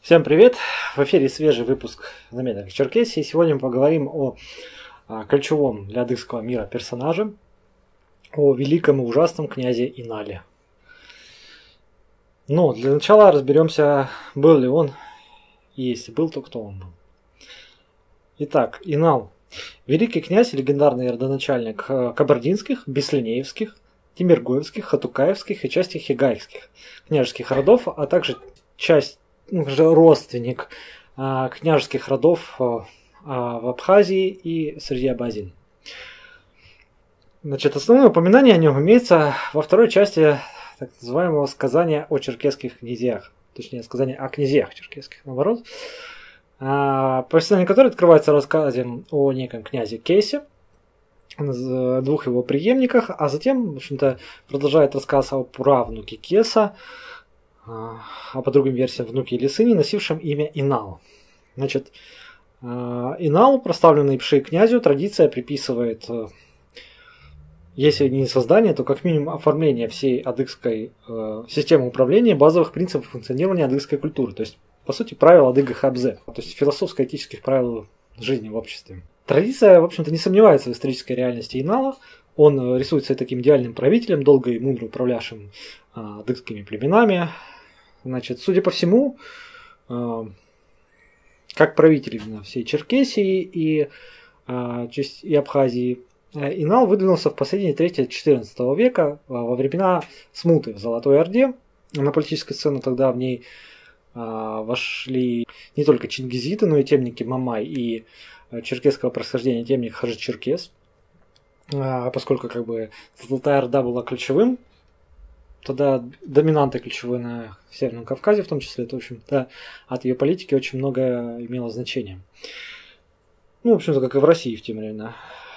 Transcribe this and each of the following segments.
Всем привет! В эфире свежий выпуск «Заметок о Черкесии». Сегодня мы поговорим о ключевом для адыгского мира персонаже, о великом и ужасном князе Инале. Но для начала разберемся, был ли он, и если был, то кто он был. Итак, Инал. Великий князь и легендарный родоначальник кабардинских, беслинеевских, тимиргоевских, хатукаевских и части хигаевских княжеских родов, а также родственник княжеских родов в Абхазии и среди абазин. Значит, основное упоминание о нем имеется во второй части так называемого сказания о черкесских князьях. Точнее, сказание о князьях черкесских, наоборот. Повествование которое открывается рассказом о неком князе Кейсе, двух его преемниках, а затем, в общем-то, продолжает рассказ о правнуке Кеса, а по другим версиям внуке или сыне, носившем имя Инал. Значит, Инал, прославленный пшей князю, традиция приписывает, если не создание, то как минимум оформление всей адыгской системы управления, базовых принципов функционирования адыгской культуры. То есть, по сути, правил адыга хабзе, то есть философско-этических правил жизни в обществе. Традиция, в общем-то, не сомневается в исторической реальности Инала. Он рисуется таким идеальным правителем, долго и мудро управлявшим адыгскими племенами. Значит, судя по всему, как правитель именно всей Черкесии и Абхазии, Инал выдвинулся в последние трети XIV века во времена смуты в Золотой Орде. На политическую сцену тогда в ней вошли не только чингизиты, но и темники Мамай и черкесского происхождения темник Хаджи-Черкес. Поскольку как бы Золотая Орда была ключевым, тогда доминантой ключевой на Северном Кавказе в том числе, то, в общем-то, от ее политики очень многое имело значение. Ну, в общем-то, как и в России в те времена.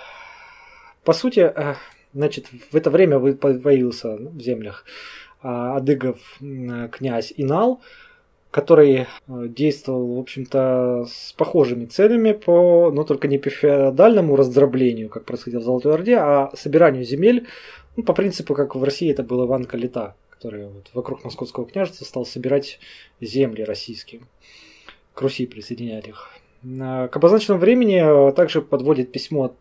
По сути, значит, в это время появился в землях адыгов князь Инал, который действовал, в общем-то, с похожими целями, но только не по феодальному раздроблению, как происходило в Золотой Орде, а собиранию земель, по принципу, как в России это был Иван Калита, который вокруг Московского княжества стал собирать земли российские, к Руси присоединять их. К обозначенному времени также подводит письмо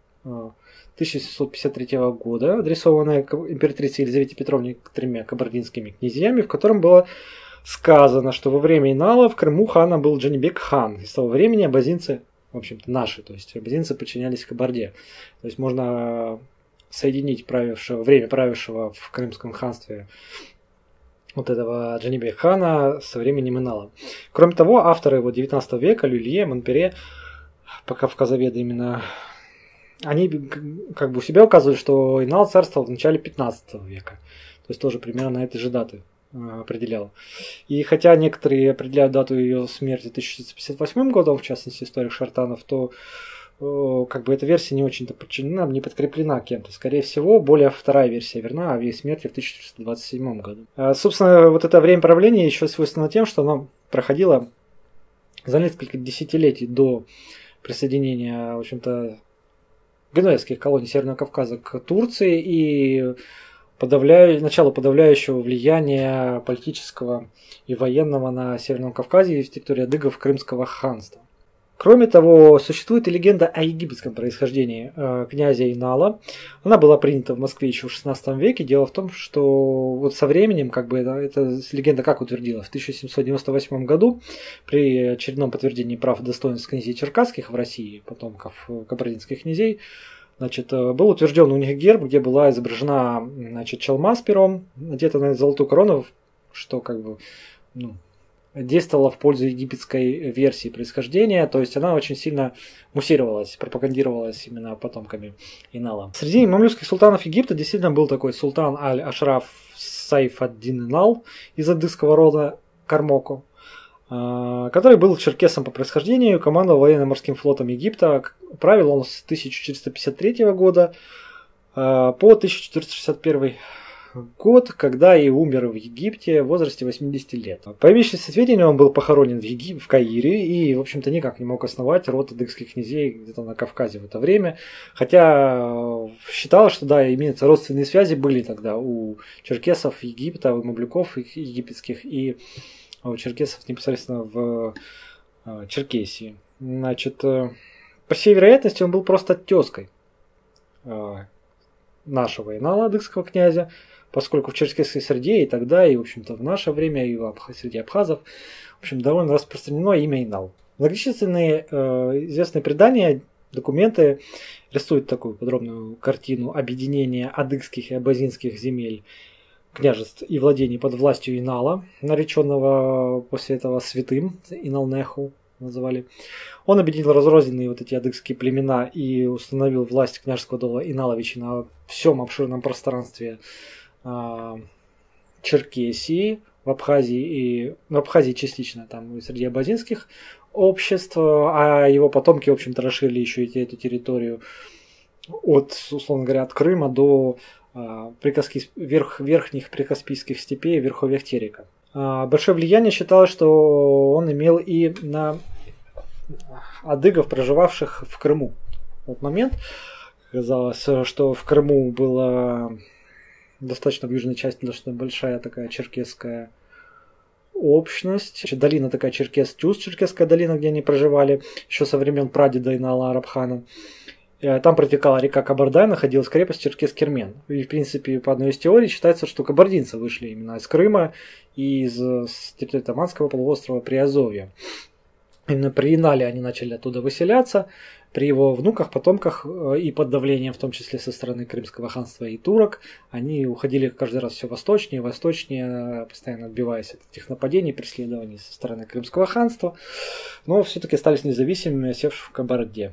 1753 года, адресованное императрице Елизавете Петровне 3 кабардинскими князьями, в котором было сказано, что во время Инала в Крыму ханом был Джанибек хан. И с того времени абазинцы, в общем-то, наши, то есть абазинцы подчинялись Кабарде. То есть можно соединить время правившего в Крымском ханстве вот этого Джанибек хана со временем Инала. Кроме того, авторы 19 века, Люлье, Монпере, кавказоведы именно, они как бы у себя указывали, что Инал царствовал в начале 15 века. То есть тоже примерно на этой же даты определял. И хотя некоторые определяют дату ее смерти 1658 годом, в частности историк Шартанов, то как бы эта версия не очень-то подчинена, не подкреплена кем-то. Скорее всего, более вторая версия верна, о ее смерти в 1427 году. Собственно, вот это время правления еще свойственно тем, что оно проходило за несколько десятилетий до присоединения, в общем-то, генуэзских колоний Северного Кавказа к Турции и начало подавляющего влияния политического и военного на Северном Кавказе и в территории адыгов Крымского ханства. Кроме того, существует и легенда о египетском происхождении князя Инала. Она была принята в Москве еще в XVI веке. Дело в том, что вот со временем, как бы эта легенда как утвердилась? В 1798 году при очередном подтверждении прав и достоинств князей черкасских в России, потомков кабардинских князей, значит, был утвержден у них герб, где была изображена, значит, чалма с пером, надета на золотую корону, что как бы действовало в пользу египетской версии происхождения, то есть она очень сильно муссировалась, пропагандировалась именно потомками Инала. Среди мамлюкских султанов Египта действительно был такой султан Аль-Ашраф Сайф ад-Дин Инал из адыгского рода Кармоко, который был черкесом по происхождению, командовал военно-морским флотом Египта. Правил он с 1453 года по 1461 год, когда и умер в Египте в возрасте 80 лет. По имеющимся сведениям, он был похоронен в Каире и, в общем-то, никак не мог основать род адыгских князей где-то на Кавказе в это время. Хотя считалось, что да, имеются родственные связи, были тогда у черкесов Египта, у мамлюков египетских и а у черкесов непосредственно в Черкесии. Значит, по всей вероятности, он был просто тезкой нашего инала, адыгского князя, поскольку в черкесской среде и тогда, и, в общем-то, в наше время, и среди абхазов, в общем, довольно распространено имя Инал. Многочисленные известные предания, документы рисуют такую подробную картину объединения адыгских и абазинских земель, княжеств и владений под властью Инала, нареченного после этого святым, Иналнеху называли. Он объединил разрозненные вот эти адыгские племена и установил власть княжеского дола Иналовича на всем обширном пространстве Черкесии, в Абхазии частично, там и среди абазинских обществ, а его потомки, в общем-то, расширили еще и эту территорию от, условно говоря, от Крыма до верхних прикаспийских степей и верховьев Терека. Большое влияние считалось, что он имел и на адыгов, проживавших в Крыму. В этот момент казалось, что в Крыму была достаточно в южной части достаточно большая такая черкесская общность. Долина такая Черкес-Тюз, черкесская долина, где они проживали еще со времен прадеда Инала Арабхана. Там протекала река Кабардай, находилась крепость Черкес-Кермен. И, в принципе, по одной из теорий считается, что кабардинцы вышли именно из Крыма и из территории Таманского полуострова Приазовья. Именно при Инале они начали оттуда выселяться. При его внуках, потомках и под давлением, в том числе со стороны Крымского ханства и турок, они уходили каждый раз все восточнее, постоянно отбиваясь от этих нападений, преследований со стороны Крымского ханства, но все-таки остались независимыми, осевшись в Кабарде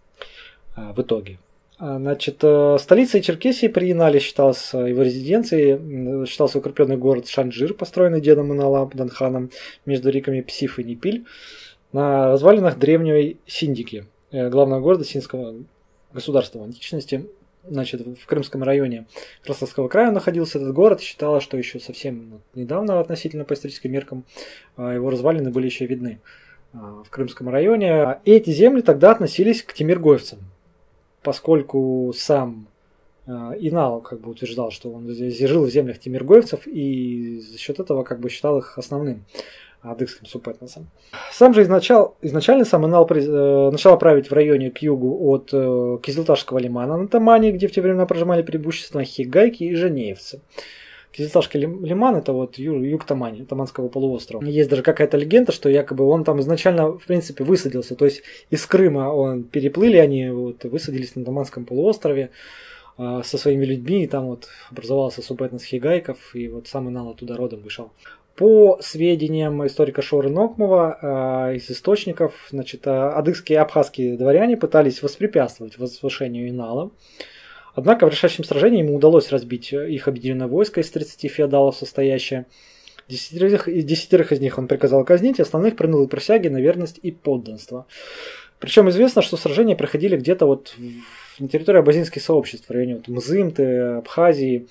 в итоге. Значит, столицей Черкесии при Инале считался его резиденцией, считался укрепленный город Шанджир, построенный дедом Инала Данханом между реками Псиф и Непиль, на развалинах древней Синдики, главного города Синдского государства в античности. Значит, в Крымском районе Краснодарского края находился этот город. Считалось, что еще совсем недавно, относительно по историческим меркам, его развалины были еще видны в Крымском районе. И эти земли тогда относились к тимиргоевцам, поскольку сам Инал утверждал, что он жил в землях тимиргоевцев и за счет этого считал их основным адыгским супетносом. Сам же изначально сам Инал начал править в районе к югу от Кизилташского лимана на Тамане, где в те времена проживали преимущественно хигайки и женеевцы. Кизилташский лиман — это юг Тамани, Таманского полуострова. Есть даже какая-то легенда, что якобы он там изначально, в принципе, высадился. То есть из Крыма переплыли они, высадились на Таманском полуострове со своими людьми, и там образовался супетнос хигайков, и сам Инал оттуда родом вышел. По сведениям историка Шоры Нокмова из источников, адыгские и абхазские дворяне пытались воспрепятствовать возвышению Инала. Однако в решающем сражении ему удалось разбить их объединенное войско из 30 феодалов состоящее. Десятерых из них он приказал казнить, остальных принудил к присяге на верность и подданство. Причем известно, что сражения проходили где-то на территории абазинских сообществ, в районе Мзымты, Абхазии.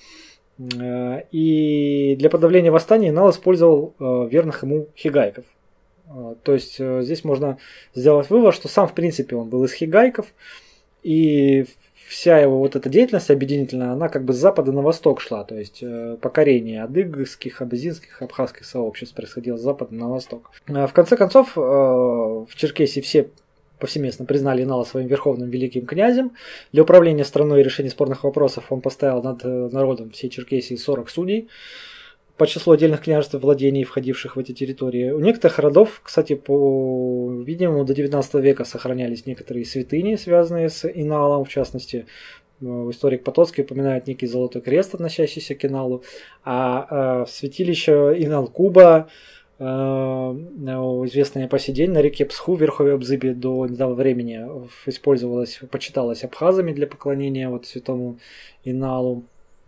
И для подавления восстания Инал использовал верных ему хигайков. То есть здесь можно сделать вывод, что сам в принципе он был из хигайков, и вся его эта деятельность объединительная, она с запада на восток шла. То есть покорение адыгских, абазинских, абхазских сообществ происходило с запада на восток. В конце концов, в Черкесии все повсеместно признали Инала своим верховным великим князем. Для управления страной и решения спорных вопросов он поставил над народом всей Черкесии 40 судей по числу отдельных княжеств и владений, входивших в эти территории. У некоторых родов, кстати, по-видимому, до 19 века сохранялись некоторые святыни, связанные с Иналом. В частности, историк Потоцкий упоминает некий золотой крест, относящийся к Иналу. А святилище Инал-Куба, известное по сей день, на реке Псху в верховье Обзыбе до недавнего времени почиталось абхазами для поклонения святому Иналу.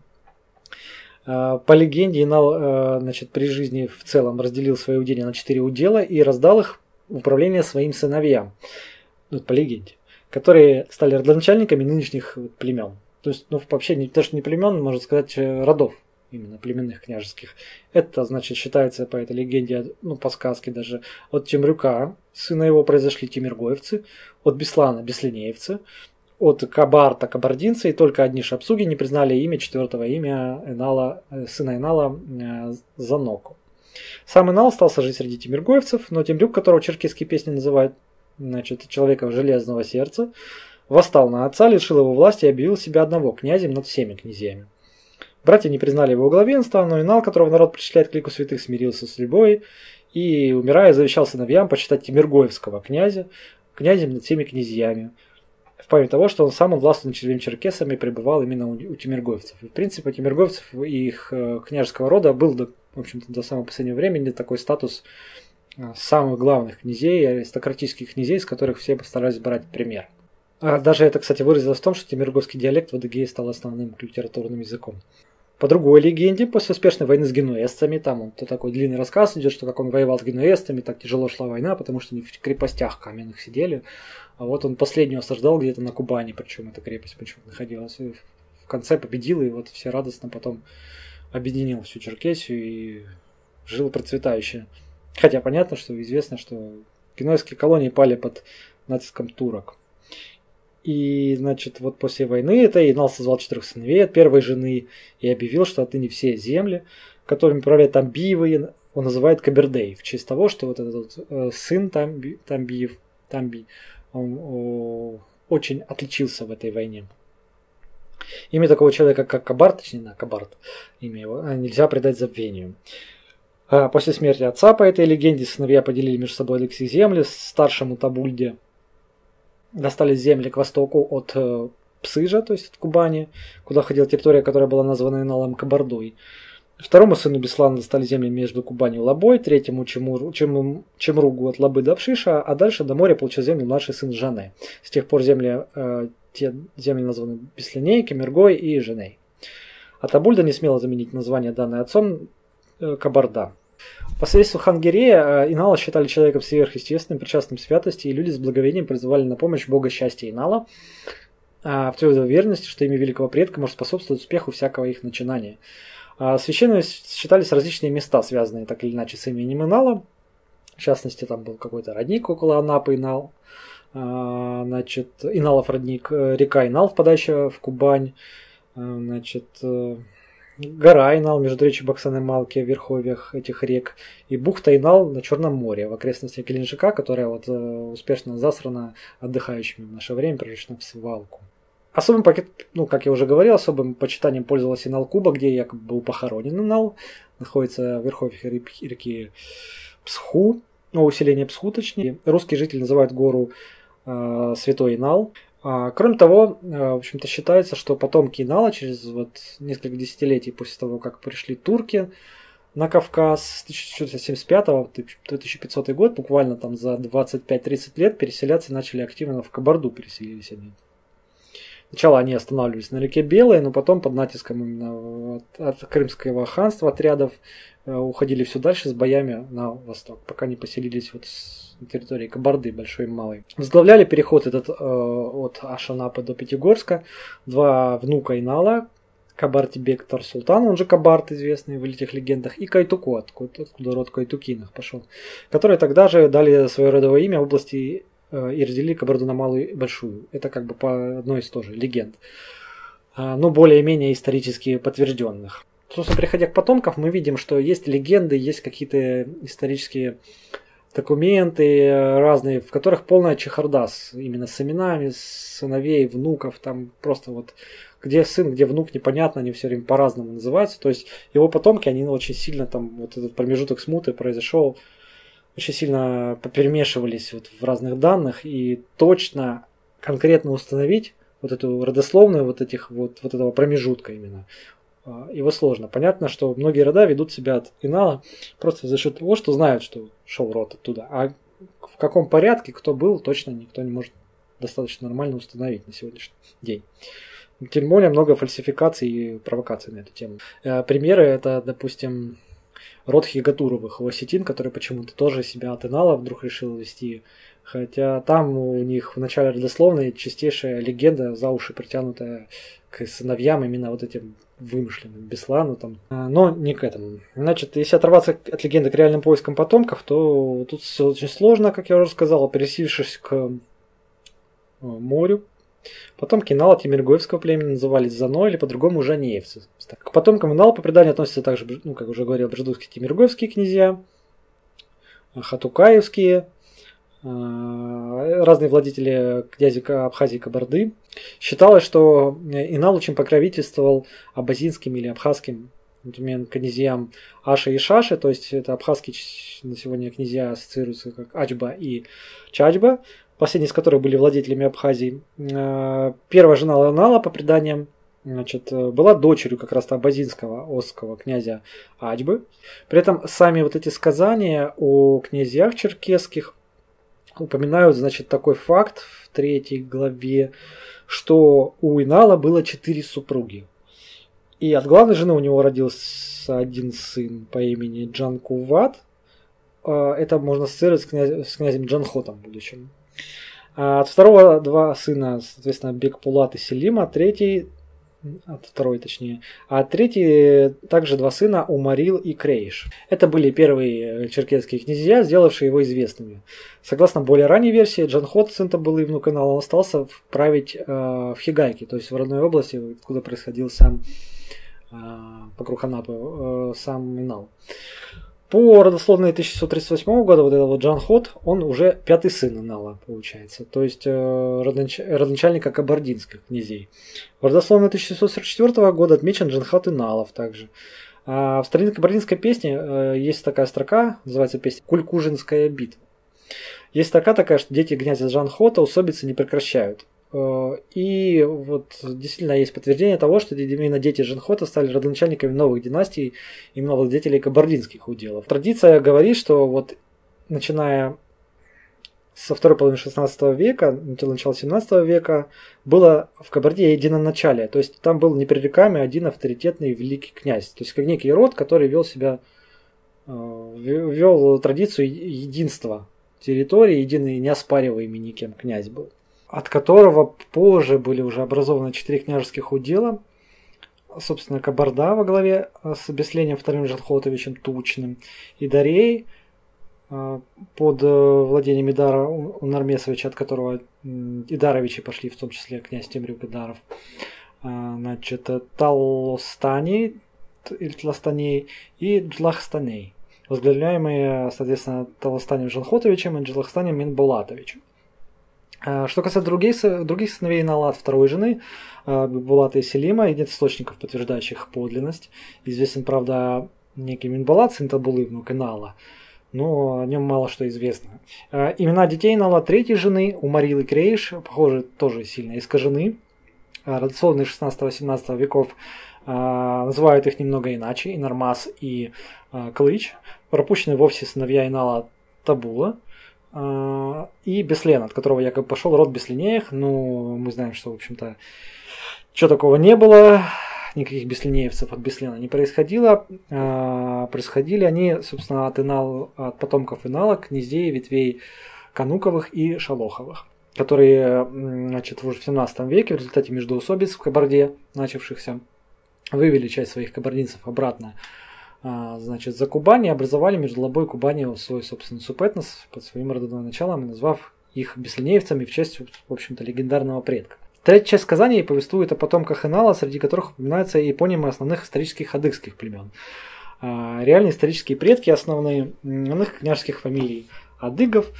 По легенде, Инал при жизни в целом разделил свои уделья на 4 удела и раздал их в управление своим сыновьям, по легенде, которые стали родоначальниками нынешних племен. То есть, вообще даже не племен, можно сказать, родов, именно племенных княжеских. Это, считается по этой легенде, по сказке даже, от Темрюка, сына его, произошли тимиргоевцы, от Беслана — беслинеевцы, от Кабарта — кабардинцы, и только одни шапсуги не признали четвертого имя сына Инала Заноку. Сам Инал остался жить среди тимиргоевцев, но Темрюк, которого черкесские песни называют, значит, человеком железного сердца, восстал на отца, лишил его власти и объявил себя одного князем над всеми князьями. Братья не признали его главенства, но Инал, которого народ причисляет к лику святых, смирился с любой и, умирая, завещал сыновьям почитать Темиргоевского князя князем над всеми князьями, в память того, что он сам властью над всеми черкесами пребывал именно у тимиргоевцев. И, в принципе, у тимиргоевцев и их княжеского рода был, в общем-то, до самого последнего времени такой статус самых главных князей, аристократических князей, с которых все постарались брать пример. Даже это, кстати, выразилось в том, что тимиргоевский диалект в Адыгее стал основным литературным языком. По другой легенде, после успешной войны с генуэзцами, там такой длинный рассказ идет, что как он воевал с генуэзцами, так тяжело шла война, потому что они в крепостях каменных сидели. А вот он последнюю осаждал где-то на Кубани, причем эта крепость почему-то находилась. И в конце победил, и вот все радостно потом объединил всю Черкесию и жил процветающе. Хотя понятно, что известно, что генуэзские колонии пали под натиском турок. И, значит, вот после войны это Инал созвал 4 сыновей от первой жены и объявил, что отныне все земли, которыми управляет Тамбиевы, он называет Кабердей, в честь того, что вот этот сын Тамби, он очень отличился в этой войне. Имя такого человека, как Кабарт, точнее, Кабарт, имя его, нельзя предать забвению. После смерти отца, по этой легенде, сыновья поделили между собой Алексей земли, старшему Табульде достались земли к востоку от Псыжа, то есть от Кубани, куда входила территория, которая была названа Иналом Кабардой. Второму сыну Беслана достали земли между Кубанью и Лабой, третьему Чемругу от Лабы до Пшиша, а дальше до моря получил землю младший сын Жане. С тех пор те земли названы Беслиней, Кемергой и Женей. А Табульда не смела заменить название, данное отцом, Кабарда. По свидетельству Хангирея, Инала считали человеком сверхъестественным, причастным святости, и люди с благовением призывали на помощь бога счастья Инала, в твердой уверенности, что имя великого предка может способствовать успеху всякого их начинания. Священными считались различные места, связанные так или иначе с именем Инала. В частности, там был какой-то родник около Анапы, Инал. Значит, Иналов родник, река Инал, впадающая в Кубань. Значит, гора Инал, междуречье Баксан и Малки в верховьях этих рек, и бухта Инал на Черном море, в окрестностях Геленджика, которая вот успешно засрана отдыхающими в наше время, превращена в свалку. Особым как я уже говорил, особым почитанием пользовалась Инал Куба, где якобы был похоронен Инал, находится в верховьях реки Псху, усиление Псху точнее. Русские жители называют гору Святой Инал. Кроме того, в общем-то, считается, что потомки Инала через несколько десятилетий после того, как пришли турки на Кавказ с 1475 по 1500 год, буквально там за 25-30 лет переселяться начали активно в Кабарду, переселились они. Сначала они останавливались на реке Белой, но потом под натиском именно от Крымского ханства отрядов уходили все дальше с боями на восток, пока не поселились на территории Кабарды, большой и малой. Возглавляли переход этот от Ашанапы до Пятигорска 2 внука Инала, Кабарти-бек Тарсултан, он же Кабарт, известный в этих легендах, и Кайтуку, откуда род Кайтукиных пошел, которые тогда же дали свое родовое имя в области и разделили Кабарду на малую и большую. Это как бы по одной из тоже легенд, но более-менее исторически подтвержденных. Собственно, приходя к потомкам, мы видим, что есть легенды, есть какие-то исторические документы разные, в которых полная чехарда именно с именами, сыновей, внуков, там просто где сын, где внук, непонятно, они все время по-разному называются. То есть его потомки, они очень сильно там, этот промежуток смуты произошел, очень сильно поперемешивались в разных данных, и точно, конкретно установить эту родословную этого промежутка именно. Его сложно. Понятно, что многие рода ведут себя от Инала просто за счет того, что знают, что шел род оттуда. А в каком порядке, кто был, точно никто не может достаточно нормально установить на сегодняшний день. Тем более много фальсификаций и провокаций на эту тему. Примеры это, допустим, род Хигатуровых, осетин, который почему-то тоже себя от Инала вдруг решил вести. Хотя там у них в начале родословной чистейшая легенда, за уши притянутая к сыновьям именно этим вымышленным Беслану там. Но не к этому. Значит, если оторваться от легенды к реальным поискам потомков, то тут все очень сложно, как я уже сказал, пересившись к морю, Потомки Инала Темиргоевского племени назывались Зано или по-другому Жанеевцы. К потомкам Инала по преданию относятся также, как уже говорил, Бжедутские Темиргоевские князья, Хатукаевские, разные владетели князи Абхазии и Кабарды. Считалось, что Инал очень покровительствовал абазинским или абхазским, например, князьям Аши и Шаши, то есть это абхазские на сегодня князья ассоциируются как Ачба и Чачба, последние из которых были владетелями Абхазии. Первая жена Инала, по преданиям, была дочерью как раз абазинского осского князя Ачбы. При этом сами вот эти сказания о князьях черкесских упоминают, такой факт в 3 главе, что у Инала было 4 супруги. И от главной жены у него родился один сын по имени Джанкуват. Это можно ассоциировать с князем Джанхотом в будущем. От второго 2 сына, соответственно, Бекпулат и Селима, от третий также 2 сына Умарил и Крейш. Это были первые черкесские князья, сделавшие его известными. Согласно более ранней версии, Джанхот, сын Табулы и внук Инала, он остался править в Хигайке, то есть в родной области, откуда происходил сам покруг Анапы, сам Инал. По родословной 1638 года вот этот Джанхот, он уже 5-й сын Инала, получается, то есть родоначальника кабардинских князей. В родословной 1644 года отмечен Джанхот Иналов также. В старинной кабардинской песне есть такая строка, называется песня «Кулькужинская битва». Есть такая, что дети князя Джанхота усобицы не прекращают. И вот действительно есть подтверждение того, что именно дети Джанхота стали родоначальниками новых династий, именно владетелей кабардинских уделов. Традиция говорит, что вот начиная со второй половины 16 века, начала 17 века, было в Кабарде единоначалие, то есть там был непререкаемый один авторитетный великий князь, то есть как некий род, который вел традицию единства территории, единый неоспариваемый никем князь был, от которого позже были уже образованы 4 княжеских удела. Собственно, Кабарда во главе с Беслением II Жанхотовичем Тучным и Дарей под владением Идара Унармесовича, от которого Идаровичи пошли, в том числе князь Темрюк Идаров. Талостаней и Джлахстаней, возглавляемые, соответственно, Талостанем Жанхотовичем и Джлахстанем Минбулатовичем. Что касается других сыновей Инала от второй жены, Булата и Селима, и нет источников, подтверждающих подлинность. Известен, правда, некий Минбулат, сын Табулы, внук Инала, но о нем мало что известно. Имена детей Инала третьей жены, Умарил и Крейш, похоже, тоже сильно искажены. Родословные 16-17 веков называют их немного иначе, Инармас и Клыч. Пропущены вовсе сыновья Инала Табула и Беслен, от которого якобы пошел род Бесленеев, но мы знаем, что, в общем-то, ничего такого не было, никаких бесленеевцев от Беслена не происходило. Происходили они, собственно, от потомков Инала, князей, ветвей Кануковых и Шалоховых, которые, уже в 17 веке в результате междоусобиц в Кабарде, начавшихся, вывели часть своих кабардинцев обратно за Кубань и образовали между Лобой и Кубанью свой собственный субэтнос под своим родовым началом, назвав их бесленеевцами в честь, в общем-то, легендарного предка. Третья часть сказаний повествует о потомках Инала, среди которых упоминаются эпонимы основных исторических адыгских племен. Реальные исторические предки основных княжеских фамилий адыгов.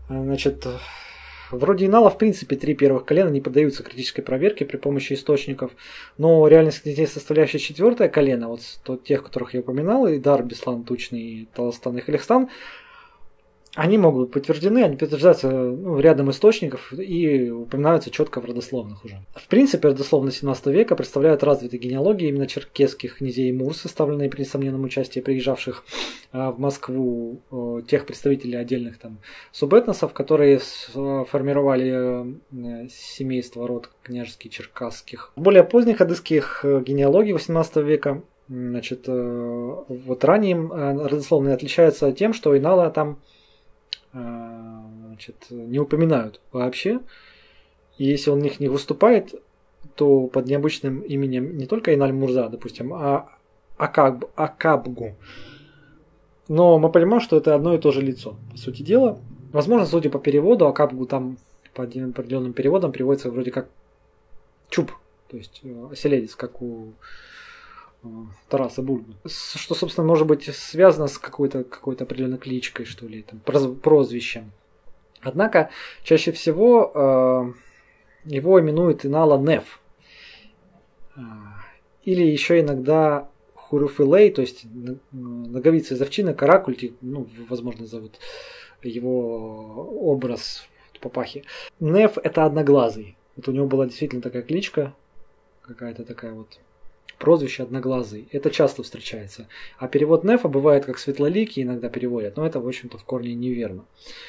Вроде Инала, в принципе, 3 первых колена не поддаются критической проверке при помощи источников, но реальность князей, составляющая 4-е колено, вот тех, которых я упоминал, Идар, Беслан, Тучный, и Таластан и Халихстан, они могут быть подтверждены, они подтверждаются рядом источников и упоминаются четко в родословных уже. В принципе, родословные 17 века представляют развитые генеалогии именно черкесских князей Мур, составленные при несомненном участии приезжавших в Москву тех представителей отдельных субэтносов, которые формировали семейство, род княжеских черкасских. В более поздних адыгских генеалогий 18 века, ранее родословные отличаются тем, что Инала там не упоминают вообще. И если он в них не выступает, то под необычным именем не только Иналь Мурза, допустим, а Акабгу. Но мы понимаем, что это одно и то же лицо, по сути дела. Возможно, судя по переводу, Акабгу там по определенным переводам приводится вроде как чуб, то есть оселедец, как у Тараса Бульбы. Что, собственно, может быть связано с какой-то определенной кличкой, что ли, там, прозвищем. Однако, чаще всего его именуют Инала Неф. Или еще иногда Хуруфилей, то есть ноговица из овчины, каракульти, возможно, зовут его образ папахи. Неф – это одноглазый. Вот у него была действительно такая кличка, какая-то такая вот прозвище одноглазый. Это часто встречается. А перевод Нефа бывает как светлоликий, иногда переводят, но это, в общем-то, в корне неверно.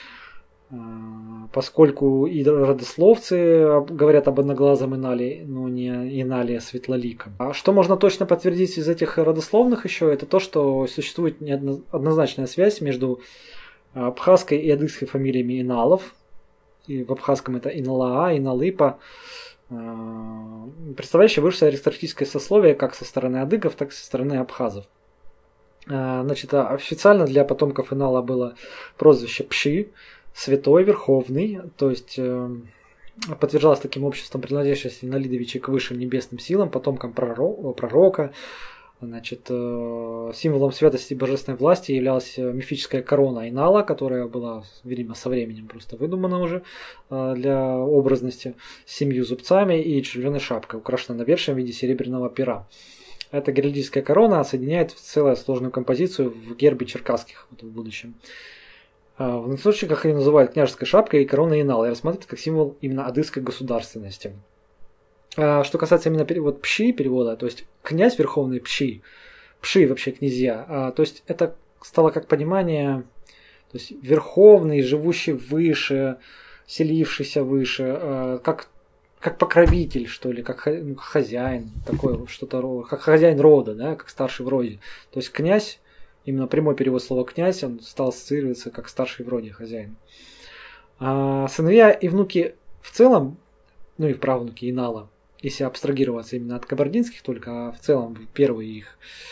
Поскольку и родословцы говорят об одноглазом Инале, но не Инале светлоликом. А что можно точно подтвердить из этих родословных еще, это то, что существует неоднозначная связь между абхазской и адыгской фамилиями Иналов. И в абхазском это Иналаа, Иналыпа, представляющие высшее аристократическое сословие как со стороны адыгов, так и со стороны абхазов. Значит, официально для потомков Инала было прозвище Пши, святой, верховный, то есть подтверждалось таким обществом принадлежащести Иналидовичей к высшим небесным силам, потомкам пророка. Значит, символом святости и божественной власти являлась мифическая корона Инала, которая была, видимо, со временем просто выдумана уже для образности, с 7 зубцами и червленой шапкой, украшенной навершием в виде серебряного пера. Эта геральдическая корона соединяет в целую сложную композицию в гербе черкасских в будущем. В насущниках ее называют княжеской шапкой и короной Инала и рассматривают как символ именно адыгской государственности. Что касается именно Пши перевода, то есть князь верховный Пши, Пши вообще князья, то есть это стало как понимание, то есть верховный, живущий выше, селившийся выше, как покровитель, что ли, как хозяин, такое что-то, как хозяин рода, да, как старший в роде. То есть князь, именно прямой перевод слова князь, он стал ассоциироваться как старший в роде хозяин. Сыновья и внуки в целом, ну и правнуки Инала, если абстрагироваться именно от кабардинских только, а в целом первые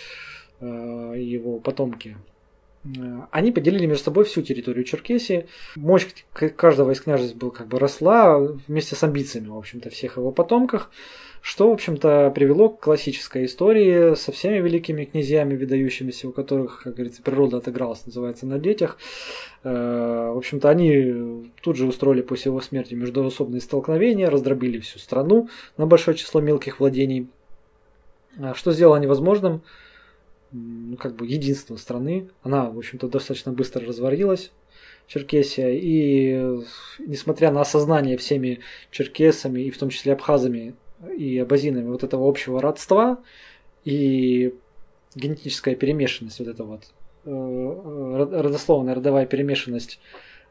его потомки, они поделили между собой всю территорию Черкесии. Мощь каждого из княжеств был как бы росла вместе с амбициями, в общем-то, всех его потомках, что, в общем-то, привело к классической истории со всеми великими князьями, выдающимися, у которых, как говорится, природа отыгралась, называется, на детях. В общем-то, они тут же устроили после его смерти междоусобные столкновения, раздробили всю страну на большое число мелких владений, что сделало невозможным как бы единство страны. Она, в общем-то, достаточно быстро развалилась, Черкесия, и несмотря на осознание всеми черкесами, и в том числе абхазами и абазинами вот этого общего родства и генетическая перемешанность, вот эта вот родословная родовая перемешанность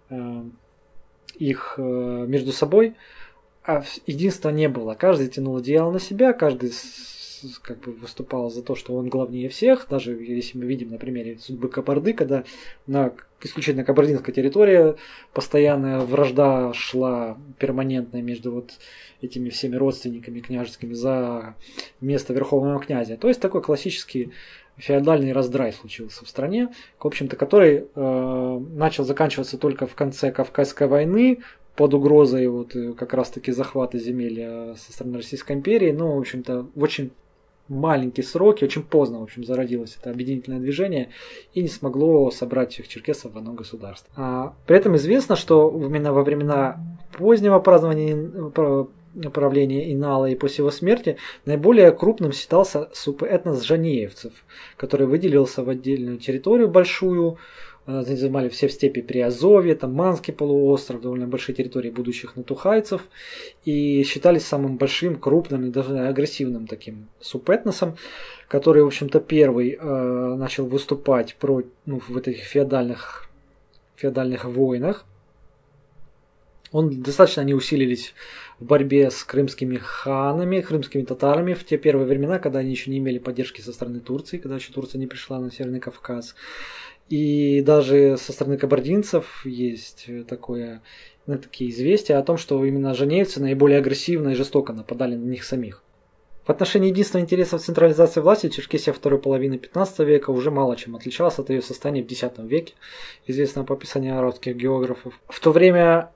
их между собой, а единства не было. Каждый тянул одеяло на себя, каждый как бы выступал за то, что он главнее всех, даже если мы видим на примере судьбы Кабарды, когда на исключительно кабардинской территории постоянная вражда шла перманентная между вот этими всеми родственниками княжескими за место верховного князя. То есть такой классический феодальный раздрай случился в стране, в общем-то, который начал заканчиваться только в конце Кавказской войны, под угрозой вот как раз-таки захвата земель со стороны Российской империи, но, в общем-то, в очень маленькие сроки, очень поздно, в общем, зародилось это объединительное движение и не смогло собрать всех черкесов в одно государство. При этом известно, что именно во времена позднего правления Инала и после его смерти наиболее крупным считался субэтнос жанеевцев, который выделился в отдельную территорию большую, занимали все в степи Приазовья, там Манский полуостров, довольно большие территории будущих натухайцев, и считались самым большим, крупным и даже агрессивным таким субэтносом, который, в общем-то, первый начал выступать в этих феодальных войнах. Достаточно они усилились в борьбе с крымскими ханами, крымскими татарами в те первые времена, когда они еще не имели поддержки со стороны Турции, когда еще Турция не пришла на Северный Кавказ. И даже со стороны кабардинцев есть такие известия о том, что именно жанеевцы наиболее агрессивно и жестоко нападали на них самих. В отношении единства интересов централизации власти Черкесия второй половины 15 века уже мало чем отличалась от ее состояния в X веке, известного по описанию арабских географов. В то время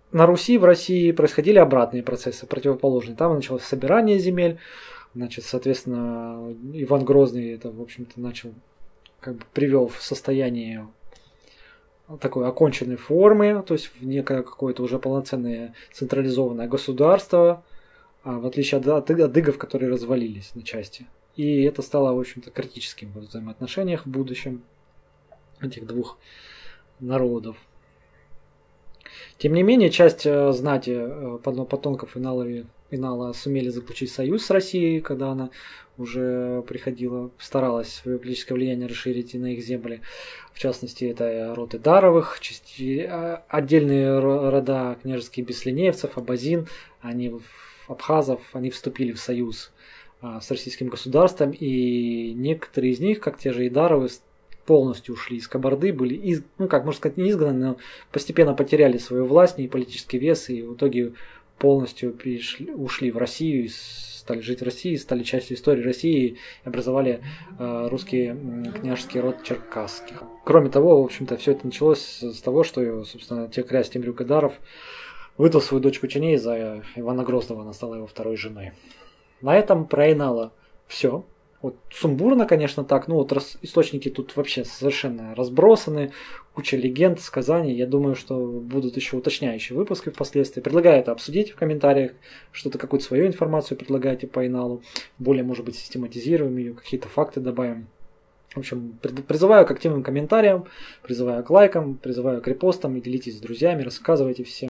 на Руси, в России происходили обратные процессы, противоположные. Там началось собирание земель, значит, соответственно, Иван Грозный это, в общем-то, начал, как бы привел в состояние такой оконченной формы, то есть в некое какое-то уже полноценное централизованное государство, в отличие от адыгов, которые развалились на части. И это стало, в общем-то, критическим в взаимоотношениях в будущем этих двух народов. Тем не менее, часть знати потомков Инала сумели заключить союз с Россией, когда она уже приходила, старалась свое политическое влияние расширить и на их земли. В частности, это род Идаровых, отдельные рода княжеских беслинеевцев, абазин, абхазов, они вступили в союз с российским государством, и некоторые из них, как те же Идаровы, полностью ушли из Кабарды, были, как можно сказать, не изгнаны, но постепенно потеряли свою власть и политический вес, и в итоге полностью ушли в Россию, стали жить в России, стали частью истории России и образовали русский княжеский род черкасских. Кроме того, в общем-то, все это началось с того, что, собственно, князь Темрюк Идаров выдал свою дочку Чиней за Ивана Грозного, она стала его второй женой. На этом про Инала все. Вот сумбурно, конечно, так, источники тут вообще совершенно разбросаны, куча легенд, сказаний. Я думаю, что будут еще уточняющие выпуски впоследствии. Предлагаю это обсудить в комментариях, что-то, какую-то свою информацию предлагаете по Иналу, более, может быть, систематизируем ее, какие-то факты добавим. В общем, призываю к активным комментариям, призываю к лайкам, призываю к репостам, и делитесь с друзьями, рассказывайте всем.